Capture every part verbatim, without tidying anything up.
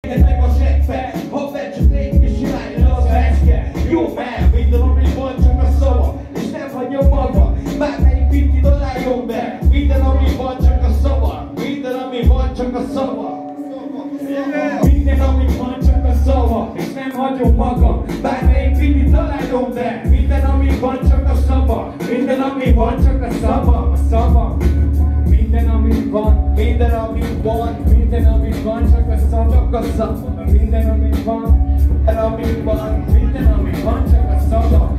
meg a zsebbe, ha vedd csak légy és csinálja az fecske. Jó, mert minden, ami van, csak a szava, és nem hagyja maga. Bármelyik pitti találjon be, minden, ami van, csak a szava. Minden, ami van, csak a szava. Minden, ami van, csak a szava, és nem hagyom magam. Bármelyik pitti találjon be, minden, ami van, csak a szava. Minden, ami van, csak a szava, a szava. Minden, ami van, minden, ami van, minden, ami van, csak a szava, csak a szava. Minden, ami van, minden, ami van, minden, ami van, csak a szava.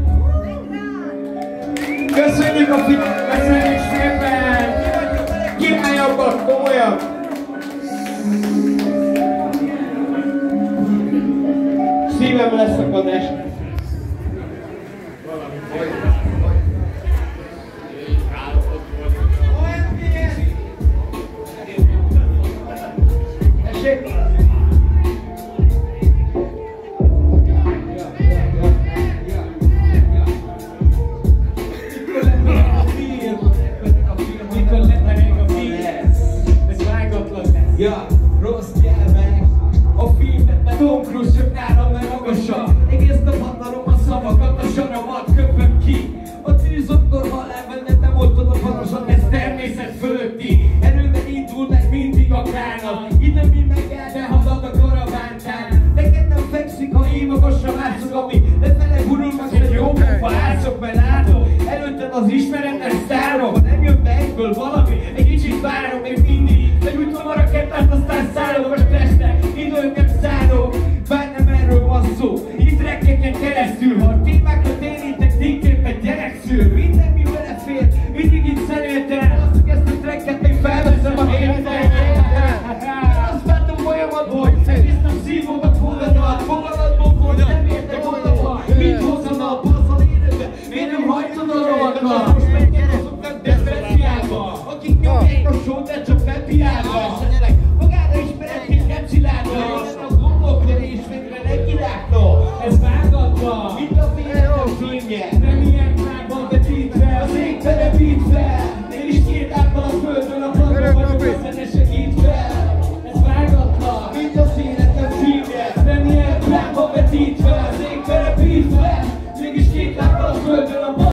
Köszönjük a figyelmet, köszönjük szépen! Királyabbak, komolyan! Szívem leszakadás. Ja, rossz nyelvek, a filmet, mert Tom Cruise csak nálam meg magasabb. Egész nap hatalom a szavakat, a saramat köpöm ki. A tűz akkor halál benne, nem oltod a varosat, ez természet fölötti. Erőben indul meg mindig a kánat, ide mi megáll, de halad a karavántán. Neked nem fekszik, ha én magasra mászok, ami lefele gurul, meg egy jó pofa ászok, mert látom. Előtted az ismeretes szárva, ha nem jön be egyből valami, egy kicsit várom még mindig. Begyújtom a rakettát, aztán szállok a testnek, időt nem szállok, bár nem erről van szó. Itt rekkeken keresztül, ha a témákat érintek, tényképpen gyerek szül. Minden mi belefér, mindig itt szeréltem, azt ezt a tracket még felveszem a héten. Azt látom folyamat, hogy egész nap szívom a